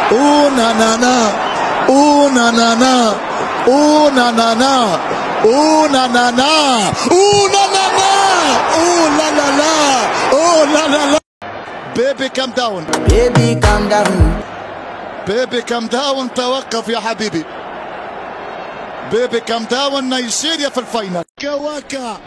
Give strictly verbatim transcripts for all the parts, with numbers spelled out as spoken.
اونا نانا اونا نانا اونا نانا اونا نانا اونا نانا اونا نانا اونا نانا. بيبي كام داون بيبي كام داون بيبي كام داون. توقف يا حبيبي. بيبي كام داون. نيجيريا في الفاينل. واكا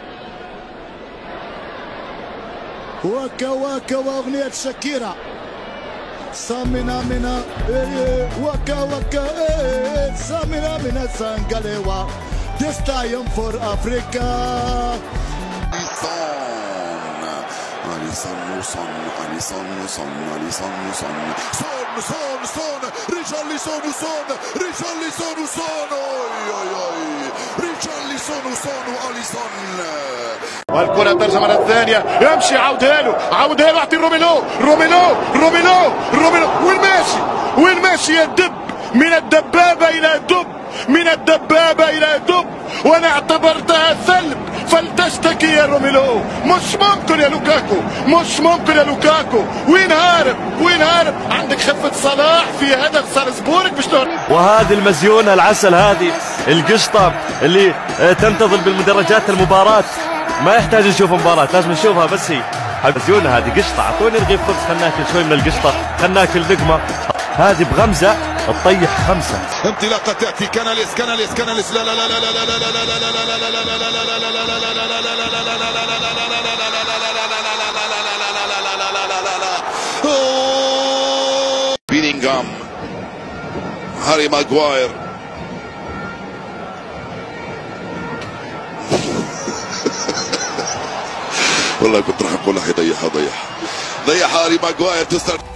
واكا واكا واغنية شاكيرا. سامنا منا إيه واكا واكا إيه سامنا منا سانغاليوا. This time for Africa. Alisson Son, Alisson Son, Alisson Son, Son, Son, Son, Richarlison Son, Richarlison Son, oi oi oi, Richarlison Son وأليسون. والكرة ترجع مرة ثانية. يمشي عودها له عودها له اعطي روميلو روميلو روميلو روميلو. وين ماشي وين ماشي يا الدب؟ من الدبابة إلى دب من الدبابة إلى دب. وأنا اعتبرتها ثلب. فلتشتكي يا روميلو. مش ممكن يا لوكاكو مش ممكن يا لوكاكو. وين هارب وين هارب؟ عندك خفة صلاح في هدف سالزبورغ مش تهرب. وهذه المزيونة العسل، هذه القشطة اللي تنتظر بالمدرجات المباراة. ما يحتاج نشوف مباراة، لازم نشوفها بس. هي المزيونة هذه قشطة. اعطوني رغيف خبز خلنا ناكل شوي من القشطة، خلنا ناكل لقمة. هذه بغمزة تطيح خمسة. انطلاقة تأتي كاناليس كاناليس كاناليس. لا لا لا لا لا لا لا لا لا بيلينغهام، هاري ماغواير. والله كنت راح اقول له يضيعها ضيعها ضيع هاري ماغواير. تستر